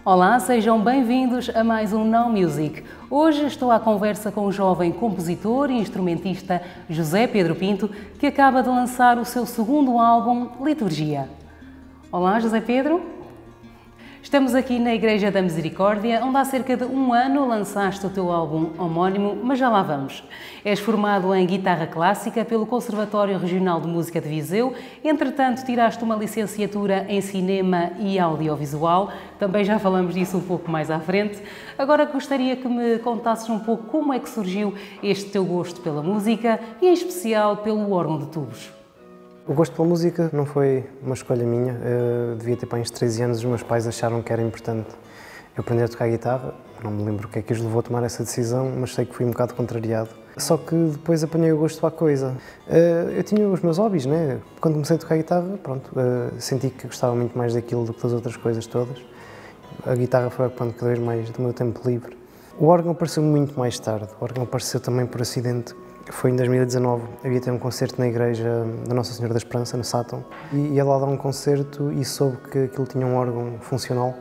Olá, sejam bem-vindos a mais um Now Music. Hoje estou à conversa com o jovem compositor e instrumentista José Pedro Pinto, que acaba de lançar o seu segundo álbum, Liturgia. Olá, José Pedro. Estamos aqui na Igreja da Misericórdia, onde há cerca de um ano lançaste o teu álbum homónimo, mas já lá vamos. És formado em guitarra clássica pelo Conservatório Regional de Música de Viseu, entretanto tiraste uma licenciatura em cinema e audiovisual, também já falamos disso um pouco mais à frente. Agora gostaria que me contasses um pouco como é que surgiu este teu gosto pela música e em especial pelo órgão de tubos. O gosto pela música não foi uma escolha minha. Eu devia ter uns 13 anos, os meus pais acharam que era importante eu aprender a tocar guitarra. Não me lembro o que é que os levou a tomar essa decisão, mas sei que fui um bocado contrariado. Só que depois apanhei o gosto à coisa. Eu tinha os meus hobbies, né? Quando comecei a tocar guitarra, pronto, senti que gostava muito mais daquilo do que das outras coisas todas. A guitarra foi ocupando cada vez mais do meu tempo livre. O órgão apareceu muito mais tarde. O órgão apareceu também por acidente. Foi em 2019, havia ter um concerto na igreja da Nossa Senhora da Esperança, no Sátão, e ia lá dar um concerto e soube que aquilo tinha um órgão funcional,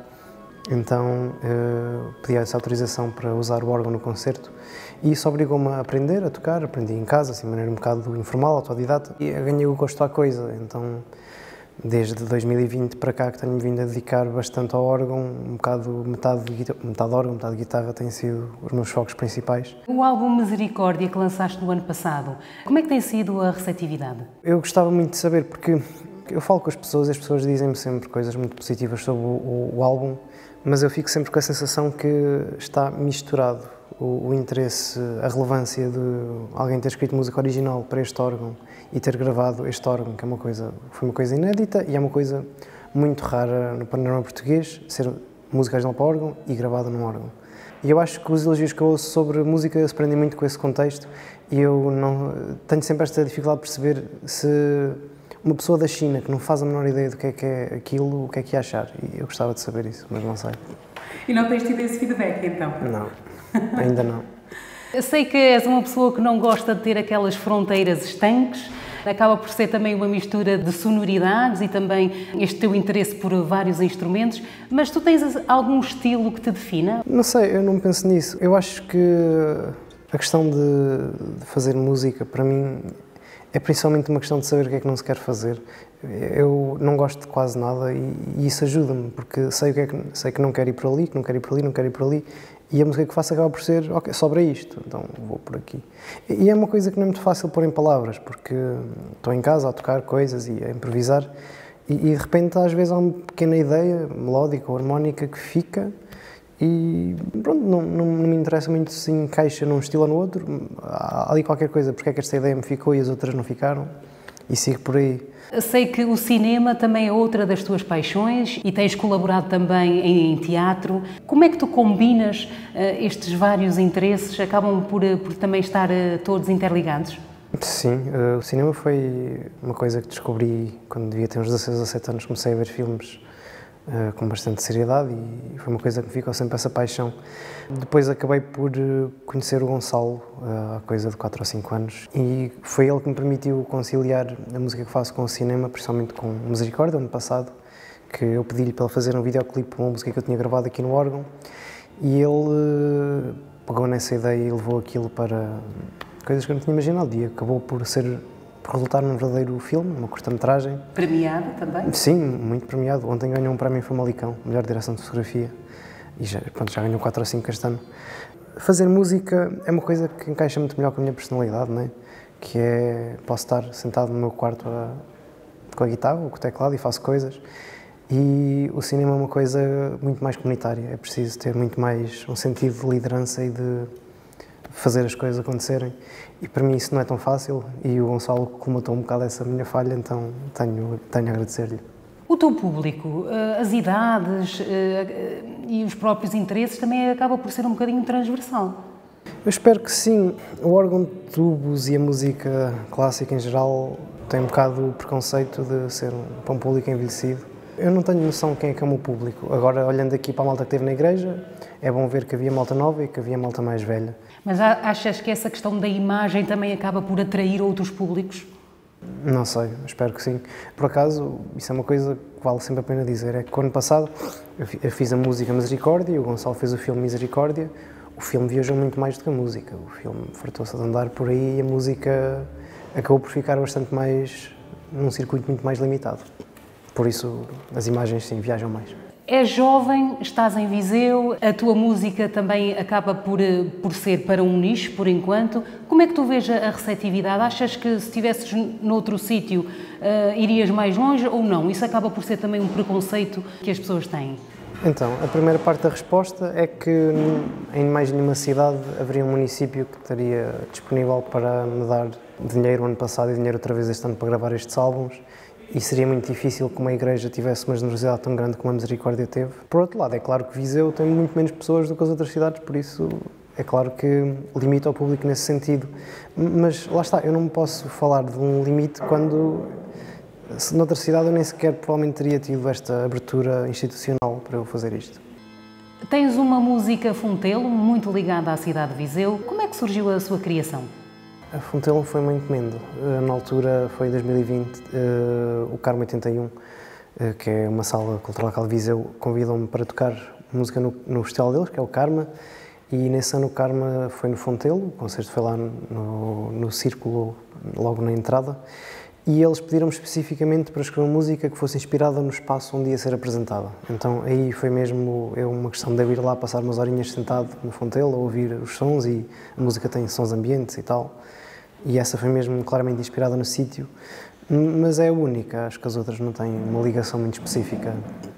então pedi essa autorização para usar o órgão no concerto e isso obrigou-me a aprender a tocar, aprendi em casa, assim, de maneira um bocado informal, autodidata, e ganhei o gosto à coisa, então desde 2020 para cá que tenho-me vindo a dedicar bastante ao órgão, metade órgão, metade guitarra têm sido os meus focos principais. O álbum Misericórdia que lançaste no ano passado, como é que tem sido a receptividade? Eu gostava muito de saber, porque eu falo com as pessoas e as pessoas dizem-me sempre coisas muito positivas sobre o álbum, mas eu fico sempre com a sensação que está misturado o interesse, a relevância de alguém ter escrito música original para este órgão e ter gravado este órgão, que foi uma coisa inédita e é uma coisa muito rara no panorama português, ser música original para órgão e gravada num órgão. E eu acho que os elogios que eu ouço sobre música se prendem muito com esse contexto e eu tenho sempre esta dificuldade de perceber se uma pessoa da China que não faz a menor ideia do que é aquilo, o que é que ia achar. E eu gostava de saber isso, mas não sei. E não tens tido esse feedback, então? Não, ainda não. Eu sei que és uma pessoa que não gosta de ter aquelas fronteiras estanques, acaba por ser também uma mistura de sonoridades e também este teu interesse por vários instrumentos, mas tu tens algum estilo que te defina? Não sei, eu não penso nisso. Eu acho que a questão de fazer música, para mim, é principalmente uma questão de saber o que é que não se quer fazer. Eu não gosto de quase nada e isso ajuda-me, porque sei que não quero ir por ali, que não quero ir por ali, não quero ir por ali, e a música que faço acaba por ser, ok, sobra isto, então vou por aqui. E é uma coisa que não é muito fácil pôr em palavras, porque estou em casa a tocar coisas e a improvisar, e de repente às vezes há uma pequena ideia melódica ou harmónica que fica, e pronto, não me interessa muito se encaixa num estilo ou no outro, há ali qualquer coisa, porque é que esta ideia me ficou e as outras não ficaram, e sigo por aí. Sei que o cinema também é outra das tuas paixões e tens colaborado também em teatro. Como é que tu combinas estes vários interesses? Acabam por também estar todos interligados? Sim, o cinema foi uma coisa que descobri quando devia ter uns 16 ou 17 anos, comecei a ver filmes com bastante seriedade e foi uma coisa que me ficou sempre essa paixão. Depois acabei por conhecer o Gonçalo há coisa de 4 ou 5 anos e foi ele que me permitiu conciliar a música que faço com o cinema, principalmente com Misericórdia, ano passado, que eu pedi-lhe para ele fazer um videoclipe para uma música que eu tinha gravado aqui no órgão e ele pegou nessa ideia e levou aquilo para coisas que eu não tinha imaginado e acabou por resultar num verdadeiro filme, uma curta-metragem. Premiado também? Sim, muito premiado. Ontem ganhou um prémio em Famalicão, melhor direção de fotografia, e já ganhou 4 ou 5 este ano. Fazer música é uma coisa que encaixa muito melhor com a minha personalidade, não é? Que é, posso estar sentado no meu quarto com a guitarra ou com o teclado e faço coisas, e o cinema é uma coisa muito mais comunitária, é preciso ter muito mais um sentido de liderança e de fazer as coisas acontecerem. E para mim isso não é tão fácil e o Gonçalo colmatou um bocado essa minha falha, então tenho a agradecer-lhe. O teu público, as idades e os próprios interesses também acaba por ser um bocadinho transversal. Eu espero que sim. O órgão de tubos e a música clássica em geral tem um bocado o preconceito de ser para um público envelhecido. Eu não tenho noção de quem é que é o meu público. Agora, olhando aqui para a malta que esteve na igreja, é bom ver que havia malta nova e que havia malta mais velha. Mas achas que essa questão da imagem também acaba por atrair outros públicos? Não sei, espero que sim. Por acaso, isso é uma coisa que vale sempre a pena dizer, é que o ano passado eu fiz a música Misericórdia e o Gonçalo fez o filme Misericórdia. O filme viajou muito mais do que a música, o filme fartou-se de andar por aí e a música acabou por ficar bastante mais, num circuito muito mais limitado. Por isso, as imagens sim viajam mais. És jovem, estás em Viseu, a tua música também acaba por ser para um nicho, por enquanto. Como é que tu vês a receptividade? Achas que se estivesses noutro sítio irias mais longe ou não? Isso acaba por ser também um preconceito que as pessoas têm. Então, a primeira parte da resposta é que em mais nenhuma cidade haveria um município que estaria disponível para me dar dinheiro ano passado e dinheiro outra vez este ano para gravar estes álbuns. E seria muito difícil que uma igreja tivesse uma generosidade tão grande como a Misericórdia teve. Por outro lado, é claro que Viseu tem muito menos pessoas do que as outras cidades, por isso é claro que limita o público nesse sentido. Mas lá está, eu não posso falar de um limite quando, se noutra cidade eu nem sequer provavelmente teria tido esta abertura institucional para eu fazer isto. Tens uma música Fontelo muito ligada à cidade de Viseu. Como é que surgiu a sua criação? A Fontelo foi uma encomenda. Na altura, foi em 2020, o Carmo 81, que é uma sala cultural local de Viseu, convidam-me para tocar música no festival deles, que é o Karma, e nesse ano o Karma foi no Fontelo, o concerto foi lá no Círculo, logo na entrada, e eles pediram-me especificamente para escrever uma música que fosse inspirada no espaço onde ia ser apresentada. Então aí foi mesmo uma questão de eu ir lá passar umas horinhas sentado no Fontelo, a ouvir os sons, e a música tem sons ambientes e tal. E essa foi mesmo claramente inspirada no sítio, mas é a única, acho que as outras não têm uma ligação muito específica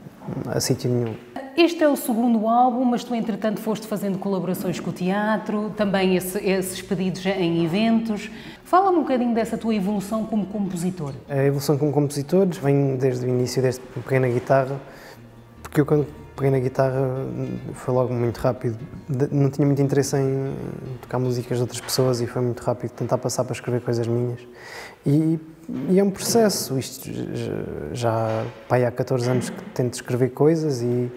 a sítio nenhum. Este é o segundo álbum, mas tu entretanto foste fazendo colaborações com o teatro, também esses pedidos em eventos. Fala-me um bocadinho dessa tua evolução como compositor. A evolução como compositor vem desde o início, desde que peguei na guitarra, porque eu quando peguei na guitarra foi logo muito rápido. Não tinha muito interesse em tocar músicas de outras pessoas e foi muito rápido tentar passar para escrever coisas minhas. E é um processo, isto já há 14 anos que tento escrever coisas e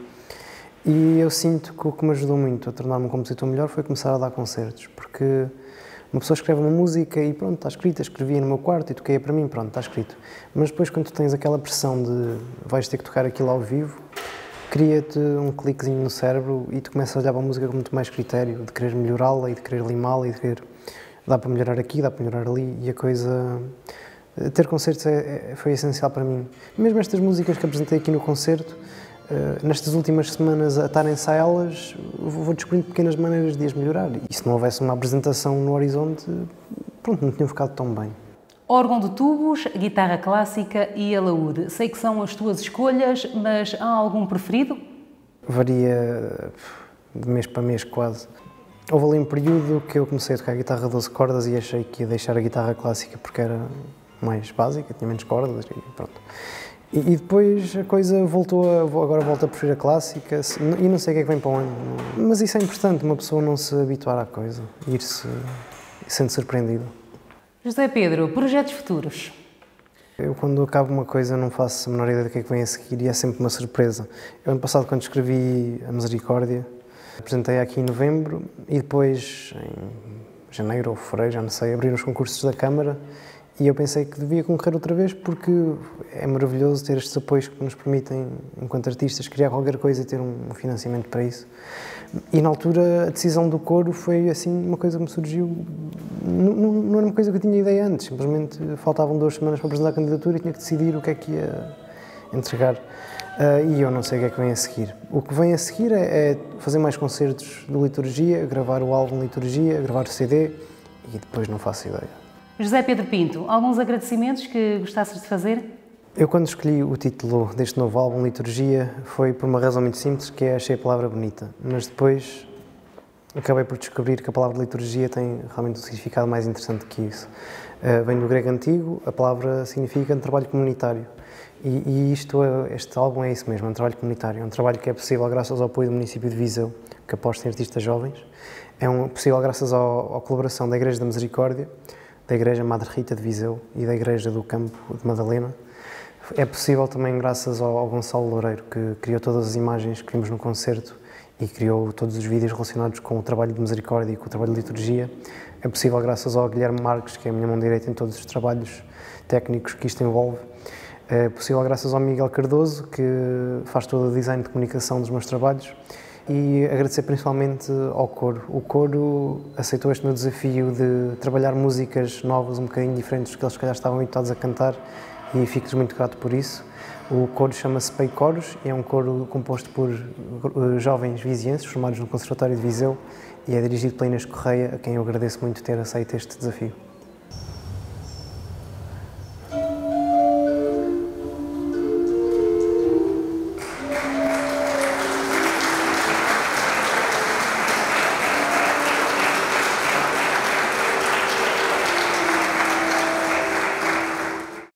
eu sinto que o que me ajudou muito a tornar-me um compositor melhor foi começar a dar concertos, porque uma pessoa escreve uma música e pronto, está escrita, escrevia no meu quarto e toquei para mim, pronto, está escrito. Mas depois quando tu tens aquela pressão de vais ter que tocar aquilo ao vivo, cria-te um cliquezinho no cérebro e tu começas a olhar para a música com muito mais critério, de querer melhorá-la e de querer limá-la e de querer dá para melhorar aqui, dá para melhorar ali e a coisa... Ter concertos foi essencial para mim. Mesmo estas músicas que apresentei aqui no concerto, nestas últimas semanas a estar a ensaiá-las, vou descobrindo pequenas maneiras de as melhorar. E se não houvesse uma apresentação no horizonte, pronto, não tinham ficado tão bem. Órgão de tubos, guitarra clássica e alaúde. Sei que são as tuas escolhas, mas há algum preferido? Varia de mês para mês quase. Houve ali um período que eu comecei a tocar guitarra 12 cordas e achei que ia deixar a guitarra clássica porque era mais básica, tinha menos cordas e pronto. E depois a coisa agora volto a preferir a clássica e não sei o que é que vem para o ano. Mas isso é importante, uma pessoa não se habituar à coisa, ir-se sendo surpreendido. José Pedro, projetos futuros? Eu quando acabo uma coisa não faço a menor ideia do que é que vem a seguir e é sempre uma surpresa. Eu ano passado quando escrevi a Misericórdia, apresentei aqui em novembro e depois em janeiro ou fevereiro, já não sei, abriram os concursos da Câmara e eu pensei que devia concorrer outra vez porque é maravilhoso ter estes apoios que nos permitem, enquanto artistas, criar qualquer coisa e ter um financiamento para isso. E na altura a decisão do coro foi assim uma coisa que me surgiu, não era uma coisa que eu tinha ideia antes, simplesmente faltavam 2 semanas para apresentar a candidatura e tinha que decidir o que é que ia entregar. E eu não sei o que é que vem a seguir. O que vem a seguir é fazer mais concertos de liturgia, gravar o álbum de liturgia, gravar o CD e depois não faço ideia. José Pedro Pinto, alguns agradecimentos que gostasses de fazer? Eu quando escolhi o título deste novo álbum, Liturgia, foi por uma razão muito simples, que é achei a palavra bonita, mas depois acabei por descobrir que a palavra liturgia tem realmente um significado mais interessante que isso. Vem do grego antigo, a palavra significa trabalho comunitário. E este álbum é isso mesmo, é um trabalho comunitário, é um trabalho que é possível graças ao apoio do município de Viseu, que aposta em artistas jovens, possível graças à colaboração da Igreja da Misericórdia, da Igreja Madre Rita de Viseu e da Igreja do Campo de Madalena. É possível também graças ao Gonçalo Loureiro, que criou todas as imagens que vimos no concerto e criou todos os vídeos relacionados com o trabalho de Misericórdia e com o trabalho de liturgia. É possível graças ao Guilherme Marques, que é a minha mão direita em todos os trabalhos técnicos que isto envolve. É possível graças ao Miguel Cardoso, que faz todo o design de comunicação dos meus trabalhos, e agradecer principalmente ao coro. O coro aceitou este meu desafio de trabalhar músicas novas, um bocadinho diferentes do que eles se calhar estavam habituados a cantar, e fico-lhes muito grato por isso. O coro chama-se Pei Coros e é um coro composto por jovens vizienses formados no Conservatório de Viseu e é dirigido pela Inês Correia, a quem eu agradeço muito ter aceito este desafio.